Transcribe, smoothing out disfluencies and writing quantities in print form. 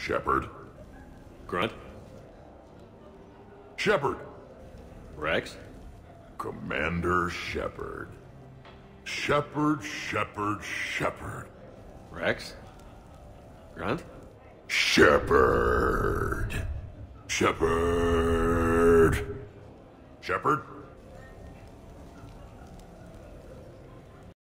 Shepard. Grunt? Shepard. Rex? Commander Shepard. Shepard, Shepard, Shepard. Rex? Grunt? Shepard. Shepard. Shepard?